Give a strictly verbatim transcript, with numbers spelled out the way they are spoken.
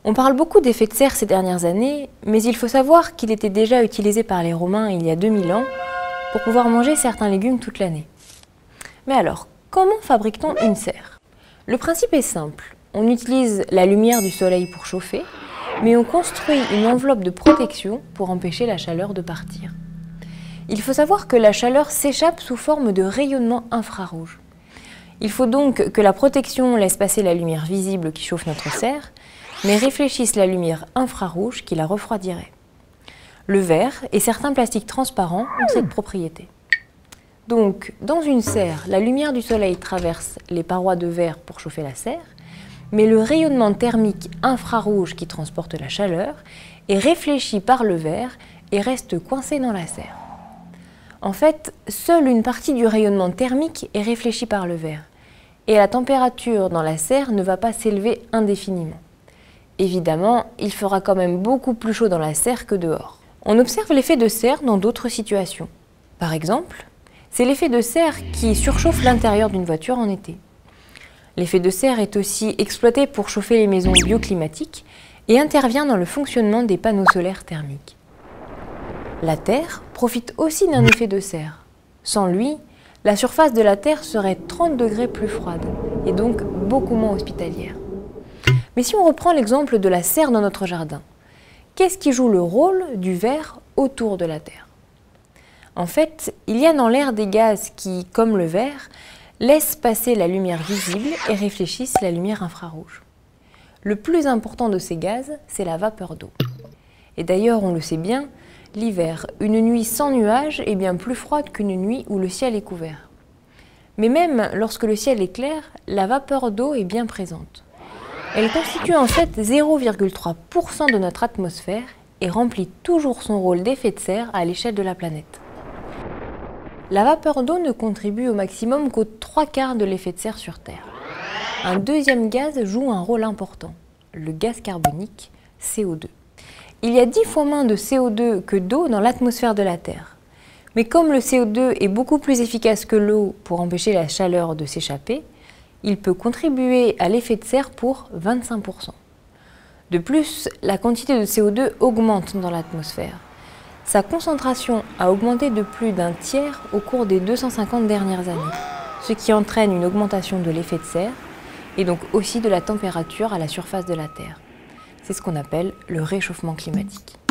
On parle beaucoup d'effet de serre ces dernières années, mais il faut savoir qu'il était déjà utilisé par les Romains il y a deux mille ans pour pouvoir manger certains légumes toute l'année. Mais alors, comment fabrique-t-on une serre? Le principe est simple. On utilise la lumière du soleil pour chauffer, mais on construit une enveloppe de protection pour empêcher la chaleur de partir. Il faut savoir que la chaleur s'échappe sous forme de rayonnement infrarouge. Il faut donc que la protection laisse passer la lumière visible qui chauffe notre serre, mais réfléchisse la lumière infrarouge qui la refroidirait. Le verre et certains plastiques transparents ont cette propriété. Donc, dans une serre, la lumière du soleil traverse les parois de verre pour chauffer la serre, mais le rayonnement thermique infrarouge qui transporte la chaleur est réfléchi par le verre et reste coincé dans la serre. En fait, seule une partie du rayonnement thermique est réfléchie par le verre, et la température dans la serre ne va pas s'élever indéfiniment. Évidemment, il fera quand même beaucoup plus chaud dans la serre que dehors. On observe l'effet de serre dans d'autres situations. Par exemple, c'est l'effet de serre qui surchauffe l'intérieur d'une voiture en été. L'effet de serre est aussi exploité pour chauffer les maisons bioclimatiques et intervient dans le fonctionnement des panneaux solaires thermiques. La Terre profite aussi d'un effet de serre. Sans lui, la surface de la Terre serait trente degrés plus froide et donc beaucoup moins hospitalière. Mais si on reprend l'exemple de la serre dans notre jardin, qu'est-ce qui joue le rôle du verre autour de la Terre? En fait, il y a dans l'air des gaz qui, comme le verre, laissent passer la lumière visible et réfléchissent la lumière infrarouge. Le plus important de ces gaz, c'est la vapeur d'eau. Et d'ailleurs, on le sait bien, l'hiver, une nuit sans nuages est bien plus froide qu'une nuit où le ciel est couvert. Mais même lorsque le ciel est clair, la vapeur d'eau est bien présente. Elle constitue en fait zéro virgule trois pour cent de notre atmosphère et remplit toujours son rôle d'effet de serre à l'échelle de la planète. La vapeur d'eau ne contribue au maximum qu'aux trois quarts de l'effet de serre sur Terre. Un deuxième gaz joue un rôle important, le gaz carbonique, C O deux. Il y a dix fois moins de C O deux que d'eau dans l'atmosphère de la Terre. Mais comme le C O deux est beaucoup plus efficace que l'eau pour empêcher la chaleur de s'échapper, il peut contribuer à l'effet de serre pour vingt-cinq pour cent. De plus, la quantité de C O deux augmente dans l'atmosphère. Sa concentration a augmenté de plus d'un tiers au cours des deux cent cinquante dernières années, ce qui entraîne une augmentation de l'effet de serre et donc aussi de la température à la surface de la Terre. C'est ce qu'on appelle le réchauffement climatique.